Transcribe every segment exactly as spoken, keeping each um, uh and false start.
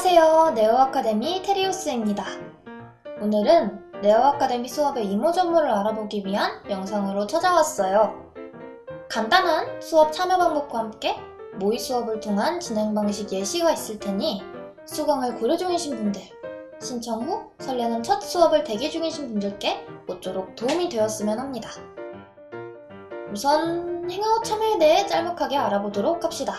안녕하세요. 네오아카데미 테리우스입니다. 오늘은 네오아카데미 수업의 이모 전문을 알아보기 위한 영상으로 찾아왔어요. 간단한 수업 참여 방법과 함께 모의 수업을 통한 진행 방식 예시가 있을 테니 수강을 고려 중이신 분들, 신청 후 설레는 첫 수업을 대기 중이신 분들께 모쪼록 도움이 되었으면 합니다. 우선 행아웃 참여에 대해 짤막하게 알아보도록 합시다.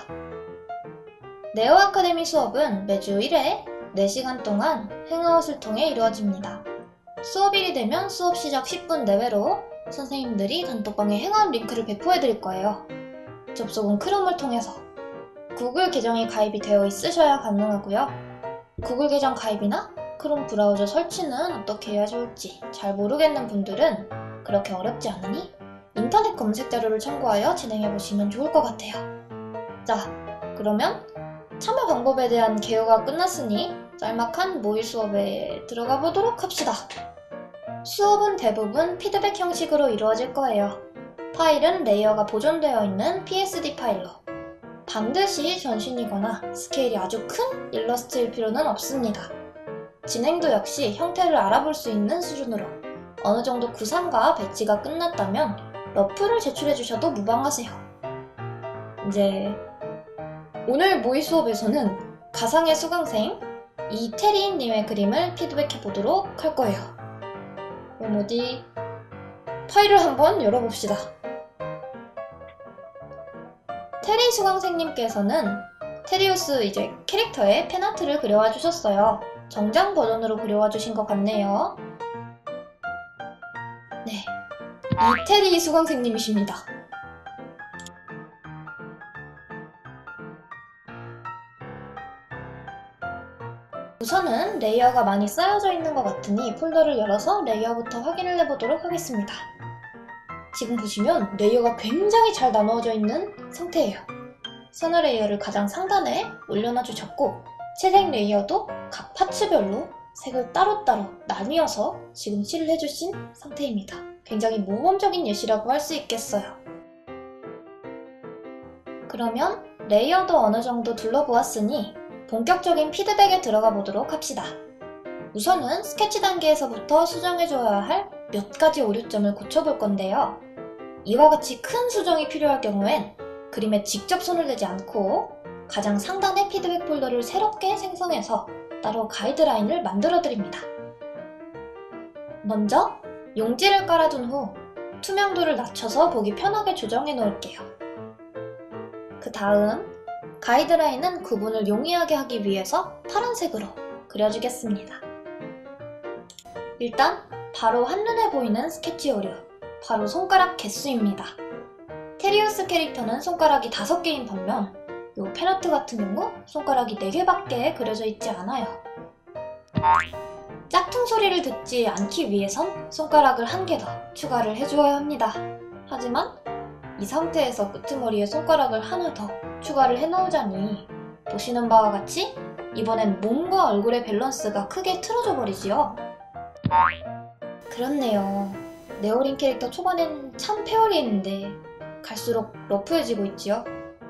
네오아카데미 수업은 매주 일 회 네 시간 동안 행아웃을 통해 이루어집니다. 수업일이 되면 수업 시작 십 분 내외로 선생님들이 단톡방에 행아웃 링크를 배포해드릴 거예요. 접속은 크롬을 통해서 구글 계정이 가입이 되어 있으셔야 가능하고요. 구글 계정 가입이나 크롬 브라우저 설치는 어떻게 해야 좋을지 잘 모르겠는 분들은 그렇게 어렵지 않으니 인터넷 검색 자료를 참고하여 진행해보시면 좋을 것 같아요. 자, 그러면 참여 방법에 대한 개요가 끝났으니 짤막한 모의 수업에 들어가 보도록 합시다. 수업은 대부분 피드백 형식으로 이루어질 거예요. 파일은 레이어가 보존되어 있는 피에스디 파일로. 반드시 전신이거나 스케일이 아주 큰 일러스트일 필요는 없습니다. 진행도 역시 형태를 알아볼 수 있는 수준으로 어느 정도 구상과 배치가 끝났다면 러프를 제출해 주셔도 무방하세요. 이제 오늘 모의 수업에서는 가상의 수강생 이태리님의 그림을 피드백해 보도록 할 거예요. 그럼 어디 파일을 한번 열어봅시다. 테리 수강생님께서는 테리우스 이제 캐릭터의 팬아트를 그려와 주셨어요. 정장 버전으로 그려와 주신 것 같네요. 네, 이태리 수강생님이십니다. 우선은 레이어가 많이 쌓여져 있는 것 같으니 폴더를 열어서 레이어부터 확인을 해보도록 하겠습니다. 지금 보시면 레이어가 굉장히 잘 나누어져 있는 상태예요. 선화 레이어를 가장 상단에 올려놔 주셨고 채색 레이어도 각 파츠별로 색을 따로따로 나뉘어서 지금 칠을 해주신 상태입니다. 굉장히 모범적인 예시라고 할 수 있겠어요. 그러면 레이어도 어느 정도 둘러보았으니 본격적인 피드백에 들어가 보도록 합시다. 우선은 스케치 단계에서부터 수정해줘야 할 몇 가지 오류점을 고쳐볼 건데요. 이와 같이 큰 수정이 필요할 경우엔 그림에 직접 손을 대지 않고 가장 상단의 피드백 폴더를 새롭게 생성해서 따로 가이드라인을 만들어 드립니다. 먼저 용지를 깔아둔 후 투명도를 낮춰서 보기 편하게 조정해 놓을게요. 그 다음 가이드라인은 구분을 용이하게 하기 위해서 파란색으로 그려주겠습니다. 일단 바로 한눈에 보이는 스케치 오류, 바로 손가락 개수입니다. 테리우스 캐릭터는 손가락이 다섯 개인 반면 요 팬아트 같은 경우 손가락이 네 개밖에 그려져 있지 않아요. 짝퉁 소리를 듣지 않기 위해선 손가락을 한 개 더 추가를 해주어야 합니다. 하지만 이 상태에서 끄트머리에 손가락을 하나 더 추가를 해놓으자니 보시는 바와 같이 이번엔 몸과 얼굴의 밸런스가 크게 틀어져 버리지요. 그렇네요. 네오린 캐릭터 초반엔 참 페어리했는데 갈수록 러프해지고 있지요.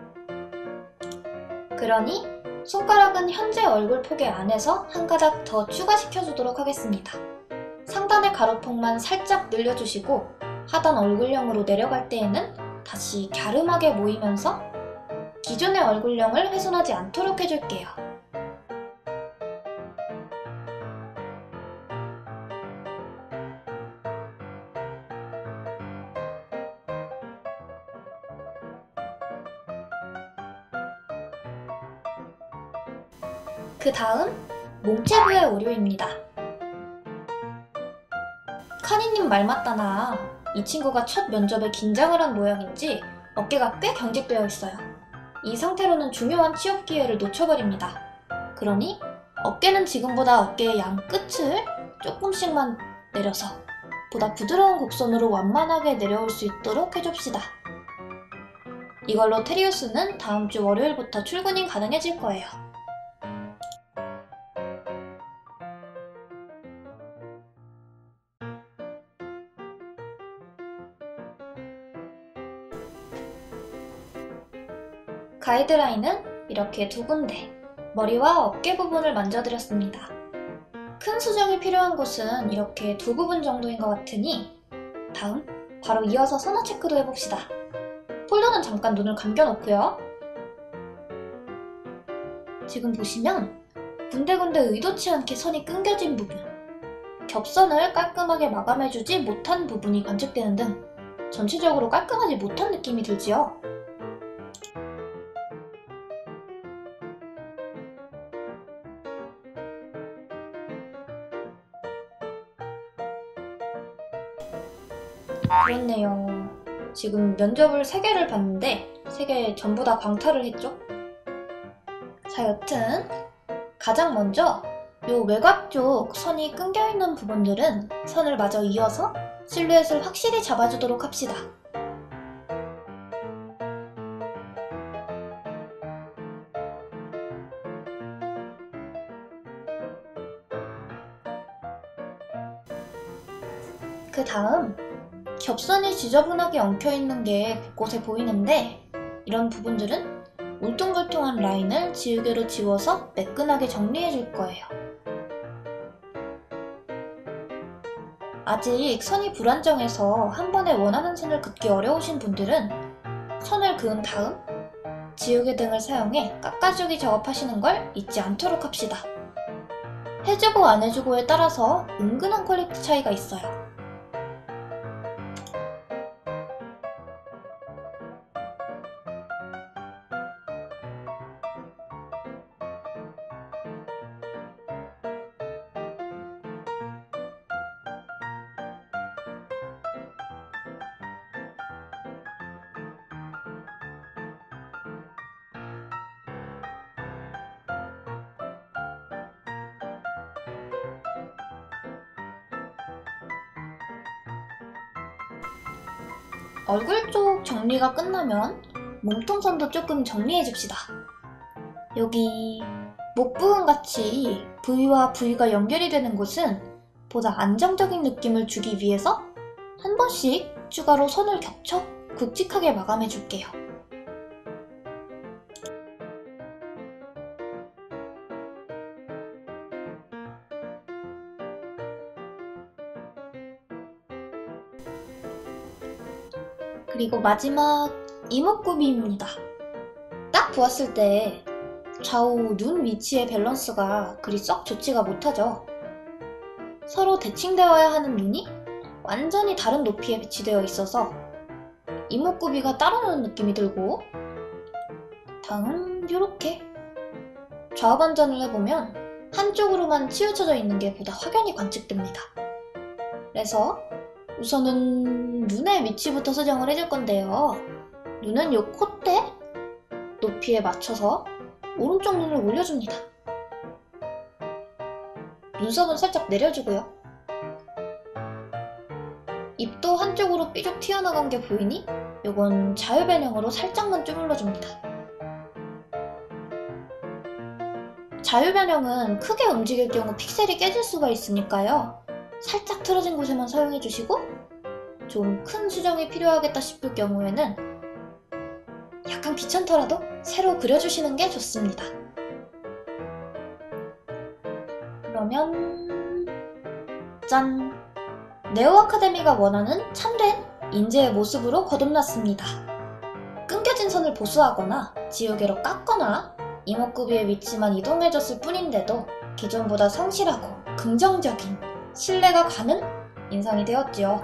그러니 손가락은 현재 얼굴 폭의 안에서 한 가닥 더 추가시켜주도록 하겠습니다. 상단의 가로폭만 살짝 늘려주시고 하단 얼굴형으로 내려갈 때에는 다시 갸름하게 모이면서 기존의 얼굴형을 훼손하지 않도록 해줄게요. 그 다음 몸체부의 오류입니다. 카니님 말 맞다나 이 친구가 첫 면접에 긴장을 한 모양인지 어깨가 꽤 경직되어 있어요. 이 상태로는 중요한 취업 기회를 놓쳐버립니다. 그러니 어깨는 지금보다 어깨의 양 끝을 조금씩만 내려서 보다 부드러운 곡선으로 완만하게 내려올 수 있도록 해줍시다. 이걸로 테리우스는 다음 주 월요일부터 출근이 가능해질 거예요. 가이드라인은 이렇게 두 군데, 머리와 어깨 부분을 만져드렸습니다. 큰 수정이 필요한 곳은 이렇게 두 부분 정도인 것 같으니 다음 바로 이어서 선화 체크도 해봅시다. 폴더는 잠깐 눈을 감겨놓고요. 지금 보시면 군데군데 의도치 않게 선이 끊겨진 부분, 겹선을 깔끔하게 마감해주지 못한 부분이 관측되는 등 전체적으로 깔끔하지 못한 느낌이 들지요. 그렇네요. 지금 면접을 세 개를 봤는데 세 개 전부 다 광탈을 했죠? 자, 여튼 가장 먼저 요 외곽 쪽 선이 끊겨있는 부분들은 선을 마저 이어서 실루엣을 확실히 잡아주도록 합시다. 그 다음 겹선이 지저분하게 엉켜있는 게 곳곳에 보이는데 이런 부분들은 울퉁불퉁한 라인을 지우개로 지워서 매끈하게 정리해줄 거예요. 아직 선이 불안정해서 한 번에 원하는 선을 긋기 어려우신 분들은 선을 그은 다음 지우개 등을 사용해 깎아주기 작업하시는 걸 잊지 않도록 합시다. 해주고 안 해주고에 따라서 은근한 퀄리티 차이가 있어요. 얼굴 쪽 정리가 끝나면 몸통선도 조금 정리해줍시다. 여기 목 부분 같이 부위와 부위가 연결이 되는 곳은 보다 안정적인 느낌을 주기 위해서 한 번씩 추가로 선을 겹쳐 굵직하게 마감해줄게요. 그리고 마지막 이목구비입니다. 딱 보았을 때 좌우 눈 위치의 밸런스가 그리 썩 좋지가 못하죠. 서로 대칭되어야 하는 눈이 완전히 다른 높이에 배치되어 있어서 이목구비가 따로 노는 느낌이 들고, 다음 요렇게 좌우 반전을 해보면 한쪽으로만 치우쳐져 있는 게 보다 확연히 관측됩니다. 그래서 우선은 눈의 위치부터 수정을 해줄 건데요. 눈은 요 콧대 높이에 맞춰서 오른쪽 눈을 올려줍니다. 눈썹은 살짝 내려주고요. 입도 한쪽으로 삐죽 튀어나간 게 보이니 요건 자유변형으로 살짝만 주물러줍니다. 자유변형은 크게 움직일 경우 픽셀이 깨질 수가 있으니까요. 살짝 틀어진 곳에만 사용해주시고, 좀 큰 수정이 필요하겠다 싶을 경우에는 약간 귀찮더라도 새로 그려주시는 게 좋습니다. 그러면 짠! 네오 아카데미가 원하는 참된 인재의 모습으로 거듭났습니다. 끊겨진 선을 보수하거나 지우개로 깎거나 이목구비의 위치만 이동해줬을 뿐인데도 기존보다 성실하고 긍정적인 신뢰가 가는 인상이 되었지요.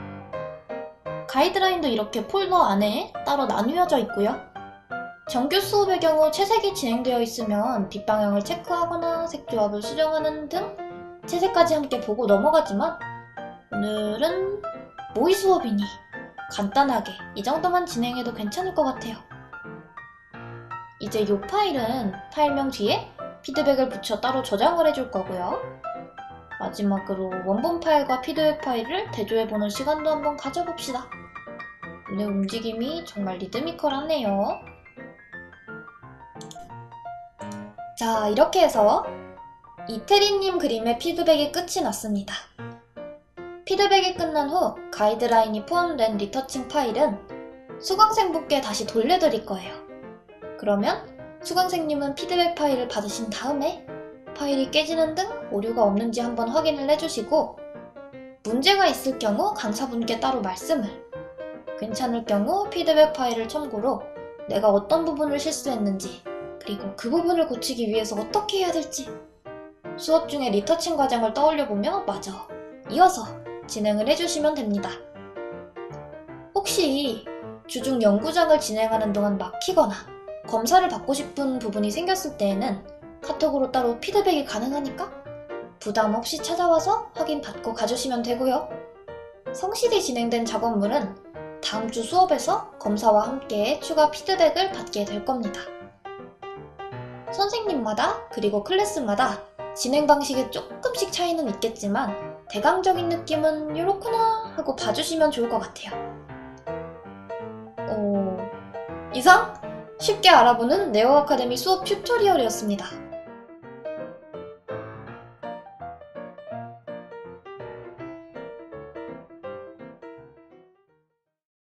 가이드라인도 이렇게 폴더 안에 따로 나뉘어져 있고요. 정규 수업의 경우 채색이 진행되어 있으면 뒷방향을 체크하거나 색조합을 수정하는 등 채색까지 함께 보고 넘어가지만 오늘은 모의 수업이니 간단하게 이 정도만 진행해도 괜찮을 것 같아요. 이제 이 파일은 파일명 뒤에 피드백을 붙여 따로 저장을 해줄 거고요. 마지막으로 원본 파일과 피드백 파일을 대조해보는 시간도 한번 가져봅시다. 눈의 움직임이 정말 리드미컬하네요. 자, 이렇게 해서 이태리님 그림의 피드백이 끝이 났습니다. 피드백이 끝난 후 가이드라인이 포함된 리터칭 파일은 수강생분께 다시 돌려드릴 거예요. 그러면 수강생님은 피드백 파일을 받으신 다음에 파일이 깨지는 등 오류가 없는지 한번 확인을 해주시고, 문제가 있을 경우 강사분께 따로 말씀을, 괜찮을 경우 피드백 파일을 참고로 내가 어떤 부분을 실수했는지, 그리고 그 부분을 고치기 위해서 어떻게 해야 될지 수업 중에 리터칭 과정을 떠올려보며 마저 이어서 진행을 해주시면 됩니다. 혹시 주중 연구장을 진행하는 동안 막히거나 검사를 받고 싶은 부분이 생겼을 때에는 카톡으로 따로 피드백이 가능하니까 부담 없이 찾아와서 확인받고 가주시면 되고요. 성실히 진행된 작업물은 다음 주 수업에서 검사와 함께 추가 피드백을 받게 될 겁니다. 선생님마다 그리고 클래스마다 진행 방식에 조금씩 차이는 있겠지만 대강적인 느낌은 이렇구나 하고 봐주시면 좋을 것 같아요. 어... 이상 쉽게 알아보는 네오 아카데미 수업 튜토리얼이었습니다.